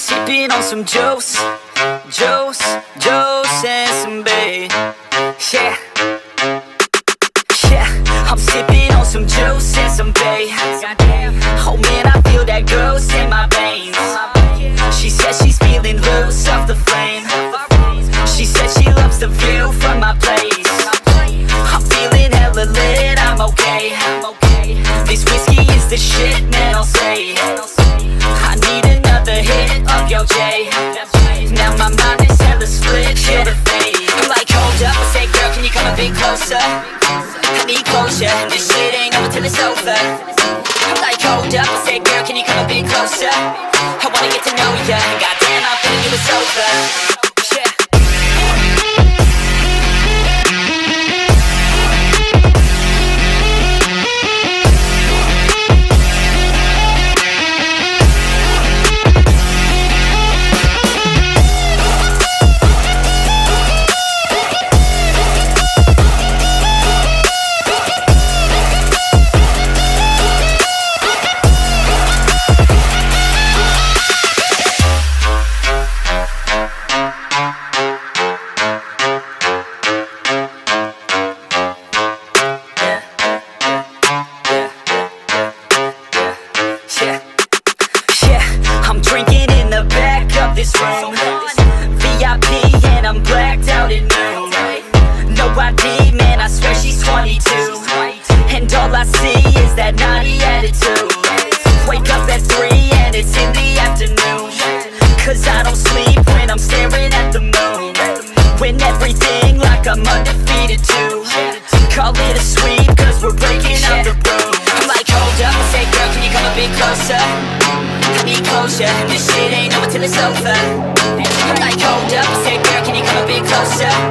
sipping on some juice, juice, juice and some bae. Yeah, yeah, I'm sipping on some juice and some bae. Oh man, I feel that ghost in my veins. She says she's feeling loose off the flame. She says she loves the view from my place. I'm feeling hella lit, I'm okay. This whiskey is the shit, man, I'll say. I need another hit of your J. Now my mind is hella split, feel the fade. I'm like, hold up, I say, girl, can you come a bit closer? I need closure, this shit ain't over till it's over. I'm like, hold up, I say, girl, can you come a bit closer? I wanna get to know ya, goddamn, I'm feeling you, it's over. Yeah. This room, VIP and I'm blacked out at noon. No ID, man, I swear she's 22. And all I see is that naughty attitude. Wake up at 3 and it's in the afternoon. Cause I don't sleep when I'm staring at the moon. When everything like I'm undefeated too. Call it a sweep cause we're breaking out the room. I'm like, hold up, I say, girl, can you come a bit closer? I need closure, and this shit ain't over till it's over. I'm like, hold up, I say, girl, can you come a bit closer?